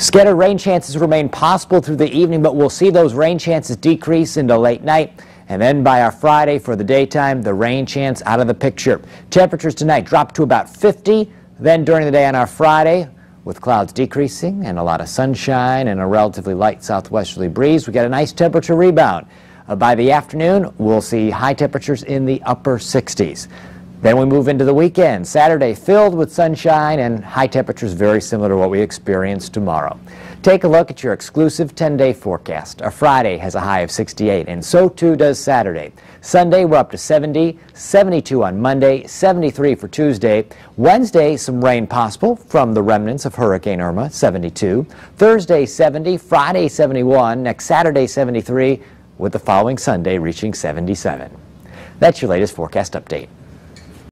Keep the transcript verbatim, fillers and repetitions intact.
Scattered rain chances remain possible through the evening, but we'll see those rain chances decrease into late night. And then by our Friday for the daytime, the rain chance out of the picture. Temperatures tonight drop to about fifty. Then during the day on our Friday, with clouds decreasing and a lot of sunshine and a relatively light southwesterly breeze, we get a nice temperature rebound. Uh, by the afternoon, we'll see high temperatures in the upper sixties. Then we move into the weekend. Saturday filled with sunshine and high temperatures very similar to what we experience tomorrow. Take a look at your exclusive ten-day forecast. Our Friday has a high of sixty-eight, and so too does Saturday. Sunday, we're up to seventy, seventy-two on Monday, seventy-three for Tuesday. Wednesday, some rain possible from the remnants of Hurricane Irma, seventy-two. Thursday, seventy. Friday, seventy-one. Next Saturday, seventy-three, with the following Sunday reaching seventy-seven. That's your latest forecast update.